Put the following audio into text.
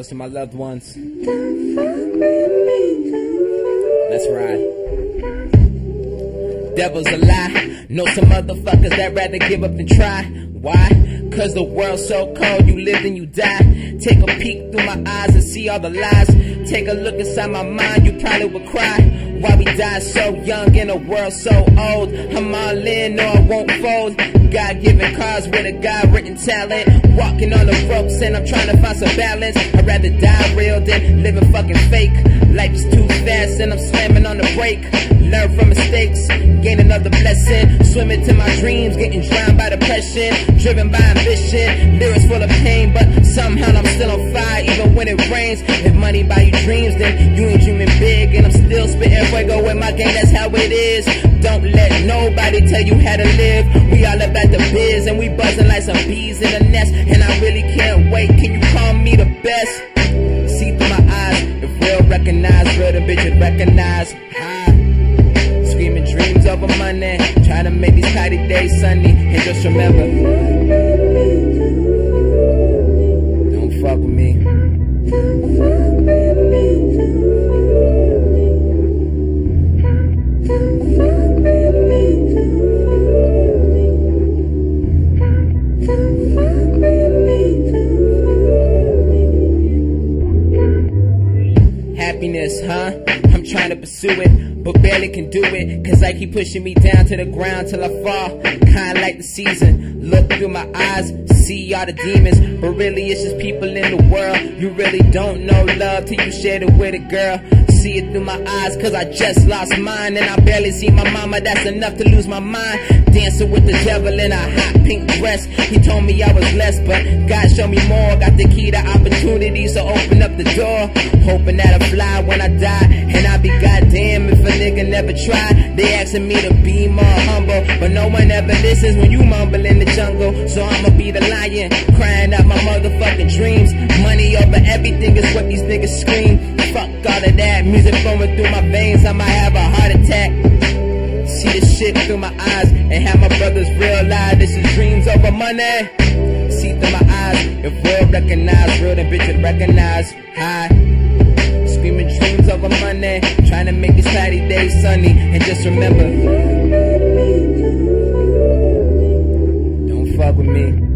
to my loved ones. Let's ride. Devil's a lie. Know some motherfuckers that rather give up than try. Why? Cause the world's so cold, you live and you die. Take a peek through my eyes and see all the lies. Take a look inside my mind, you probably would cry. Why we die so young in a world so old? I'm all in, no I won't fold. God-given cars with a God-written talent. Walking on the ropes and I'm trying to find some balance. I'd rather die real than living fucking fake. Life is too fast and I'm slamming on the brake. Learn from mistakes, gain another blessing. Swimming to my dreams, getting drowned by depression. Driven by ambition, lyrics full of pain, but somehow I'm still on fire even when it rains. If money buy you dreams, then you ain't dreaming big. And I'm still spitting fuego with my game, that's how it is. Don't let nobody tell you how to live. We all about the biz and we buzzing like some bees in a nest. And I really can't wait, can you call me the best? See through my eyes, if real recognize, real the bitches recognize. Screaming dreams over money, trying to make these cloudy days sunny. And just remember, don't fuck with me. Happiness, huh? I'm trying to pursue it, but barely can do it. Cause I keep pushing me down to the ground till I fall. Kinda like the season. Look through my eyes, see all the demons, but really it's just people in the world. You really don't know love till you share it with a girl. See it through my eyes cause I just lost mine. And I barely see my mama, that's enough to lose my mind. Dancing with the devil in a hot pink dress. He told me I was less, but God showed me more. Got the key to opportunity, so open up the door. Hoping that I'll fly when I die. And I be goddamn if a nigga never try. They asking me to be more humble, but no one ever listens when you mumble in the jungle. So I'ma be the lion, crying out my motherfucking dreams. Money over everything is what these niggas scream. Fuck all of that, music flowing through my veins, I might have a heart attack. See this shit through my eyes and have my brothers realize this is dreams over money. See through my eyes, if real recognize, real then bitches recognize. High, screaming dreams over money, trying to make these cloudy days sunny. And just remember, don't fuck with me.